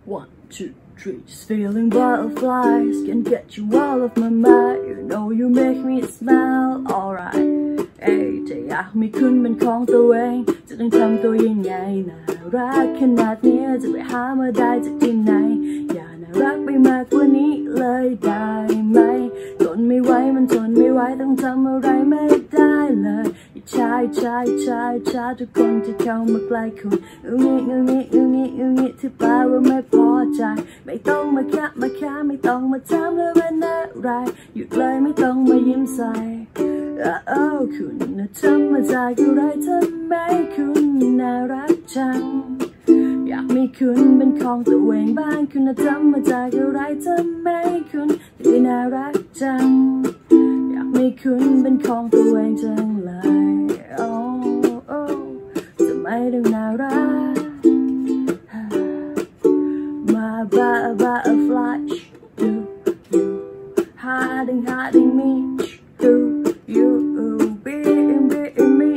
1, 2, 3, just feeling butterflies. Can't get you out of my mind. You know you make me smile. Alright. จะอยากมีคุณเป็นของตัวเองจะต้องทำตัวยังไงน่ารักขนาดนี้จะไปหามาได้จากที่ไหนอย่าน่ารักไปมากกว่านี้เลยได้ไหมทนไม่ไหวมันทนไม่ไหวต้องทำอะไรไม่ได้เลยชายทุกคนที่เข้ามาใกล้คุณงี้ที่แปลว่าไม่พอใจไม่ต้องมาแค่ไม่ต้องมาถามเลยเป็นอะไรหยุดเลยไม่ต้องมายิ้มใส่คุณน่ะทำมาจากอะไรทำไมคุณน่ารักจังอยากมีคุณเป็นของตัวเองบ้างคุณน่ะทำมาจากอะไรทำไมคุณถึงน่ารักจังอยากมีคุณเป็นของตัวเองจังเลยทำไมถึงน่ารักมาbutterfly do you hiding me do you being me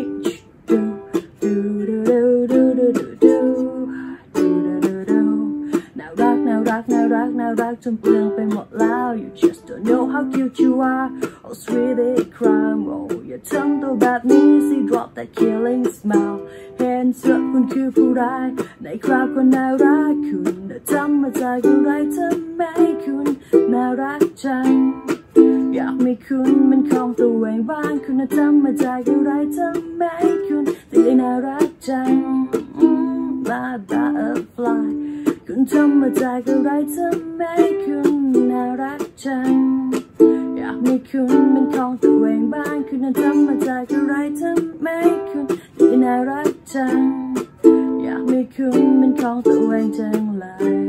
น่ารักจนเปลืองไปหมดแล้ว You just don't know how cute you are Oh sweetie crime Oh อย่าทำตัวแบบนี้สิ Drop that killing smile เห็นเสื้อคุณคือผู้ร้ายในคราวคนน่ารักคุณน่ะทำมาจากอะไรทำไมคุณน่ารักจังอยากมีคุณเป็นของตัวเองบ้างคุณน่ะทำมาจากอะไรทำไมคุณถึงได้น่ารักจังMy butterflyคุณทำมาจากอะไรทำไมคุณน่ารักจังอยากมีคุณเป็นของตัวเองบ้างคุณน่ะทำมาจากอะไรทำไมคุณถึงได้น่ารักจังอยากมีคุณเป็นของตัวเองจังเลย